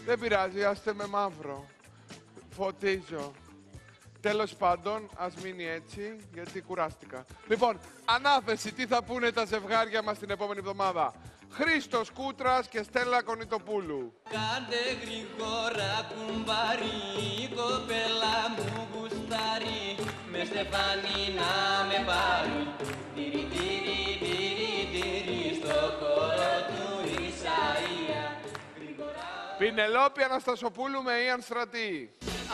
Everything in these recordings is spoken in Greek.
Δεν πειράζει, άστε με μαύρο. Φωτίζω. Τέλος πάντων, ας μείνει έτσι, γιατί κουράστηκα. Λοιπόν, ανάθεση, τι θα πούνε τα ζευγάρια μας την επόμενη εβδομάδα. Χρήστος Κούτρας και Στέλλα Κονιτοπούλου. Κάντε γρήγορα κουμπάρι, η κοπέλα μου γουστάρει, με στεφάνι να με πάρει. Τυρι, τυρι, τυρι, τυρι, στο χώρο του Ισαΐα. Πινελόπη Αναστασοπούλου με Ιαν Στρατή.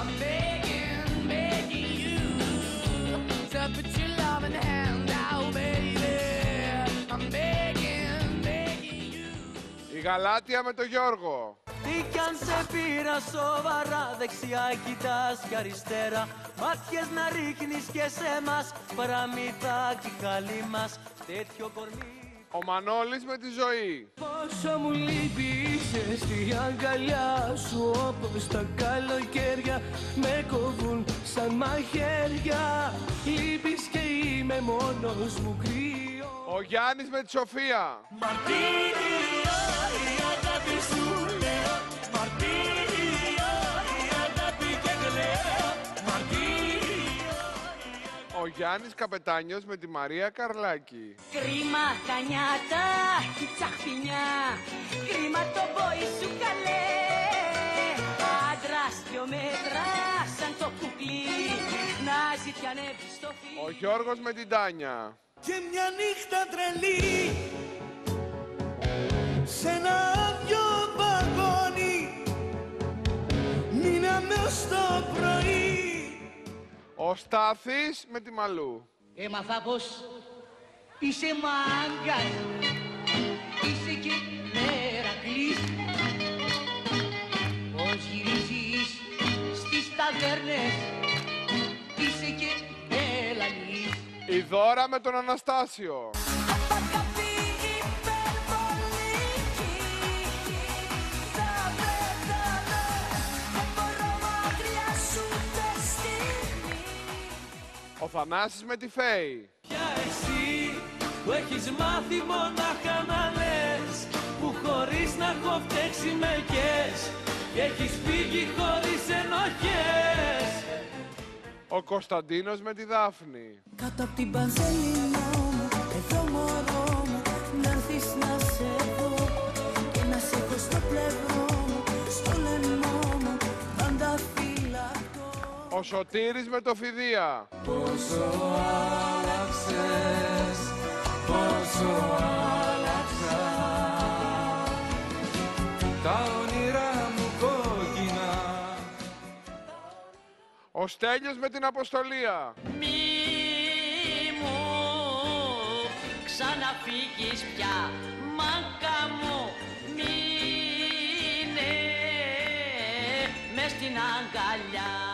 Η Γαλάτια με τον Γιώργο. Τι κι αν σε πήρα σοβαρά, δεξιά κοιτάς και αριστερά, μάτιες να ρίχνεις και σε μας, παραμυθάκι καλή μας, τέτοιο κορμί. Ο Μανώλης με τη Ζωή. Πόσο μου λείπει είσαι στη αγκαλιά σου, όπως τα καλοκαίρια με κοβούν σαν μαχαίρια, λείπεις και είμαι μόνος μου κρύο. Ο Γιάννης με τη Σοφία. Μαρτύριο η αγάπη σου λέω, μαρτύριο η αγάπη και κλαίω, μαρτύριο. Ο Γιάννης Καπετάνιος με τη Μαρία Καρλάκη. Κρίμα τα νιάτα, η τσαχπινιά, κρίμα το μπόι σου καλέ, άντρας 2 μέτρα σαν το κουκλί, να ζητιανεύει στο φύλλο. Ο Γιώργος με την Τάνια. Και μια νύχτα τρελή σε ένα άδειο βαγόνι, μείναμε ως το πρωί. Ο Στάθης με τη Μαλού. Έμαθα πως είσαι μάγκας, είσαι και Μερακλής, πως γυρίζεις στις ταβέρνες, είσαι και Μελανής. Η Δώρα με τον Αναστάσιο. Ο Θανάσης με τη Φέη. Πια εσύ που έχεις μάθει μονάχα να λες, που χωρίς να έχω φταίξει με κες, και έχεις φύγει χωρίς ενοχές. Ο Κωνσταντίνος με τη Δάφνη. Κάτω απ' την πανσελινό μου, εδώ μωρό μου, να έρθεις να σε δω και να σε έχω στο πλευρό μου, στο λαιμό μου, πάντα φυλακτό. Ο Σωτήρης με το Φιδία. Πόσο άλλαξες, πόσο άλλαξα, τα όνειρά μου κόκκινα. Ο Στέλιος με την Αποστολία. Μη μου ξαναφύγεις πια, μάκα μου, μείνε μες στην αγκαλιά.